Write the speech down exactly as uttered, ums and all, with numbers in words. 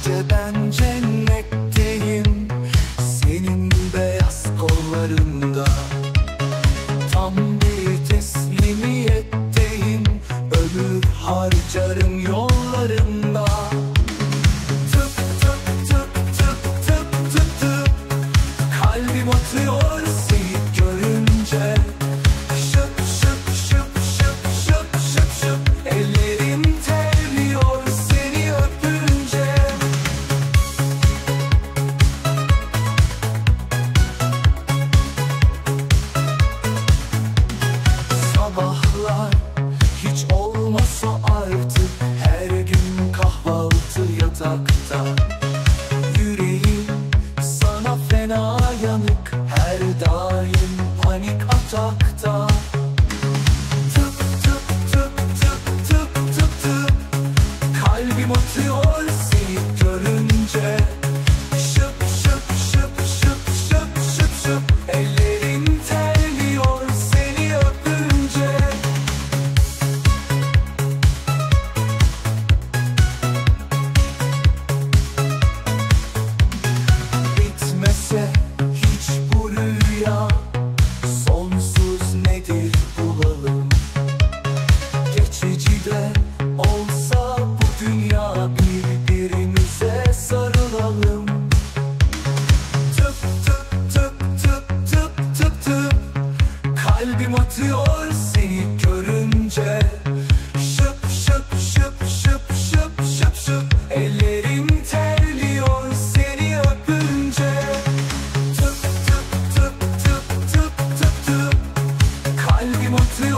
gece ben cennetteyim, senin beyaz kollarında. Tam bir teslimiyetteyim, ömür harcarım yollarında. Tıp tıp tıp tıp tıp tıp tıp, kalbim atıyor seni görünce. Şıp şıp şıp şıp şıp şıp şıp, ellerim terliyor seni öpünce. Sabahlar hiç olmasa artık, her gün kahvaltı yatakta. Yüreğim sana fena yanık, her daim panik atakta. Tıp tıp tıp tıp tıp tıp tıp, kalbim atıyor seni görünce. Şıp şıp şıp şıp şıp şıp şıp, ellerim terliyor seni öpünce. Bitmese hiç bu rüya, sonsuz nedir bulalım. Geçici de olsa bu dünya, birbirimize sarılalım. Tıp tıp tıp tıp tıp tıp tıp, kalbim atıyor seni görünce. Şıp şıp şıp şıp şıp şıp şıp, ellerim terliyor seni öpünce. Tıp tıp tıp tıp tıp tıp tıp, kalbim atıyor